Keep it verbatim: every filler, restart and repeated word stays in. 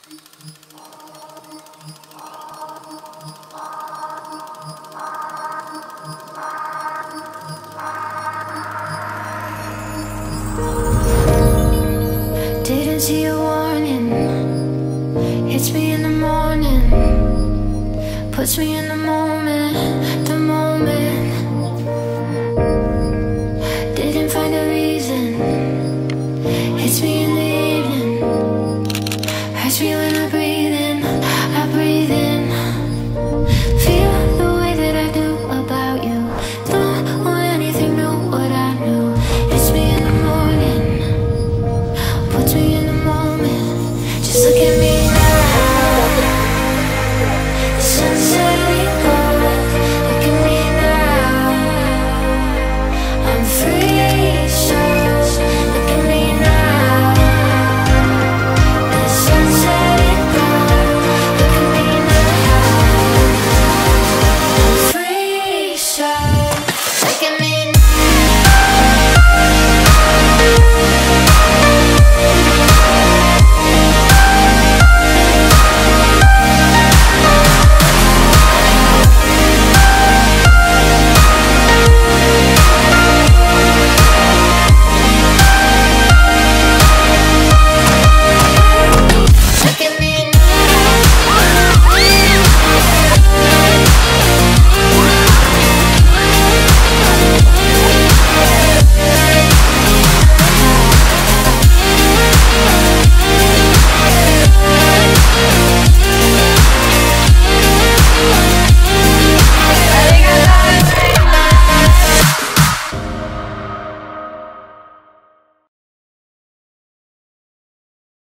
Didn't see a warning. Hits me in the morning. Puts me in the moment, the moment. Didn't find a reason. Hits me in the evening. Hurts me when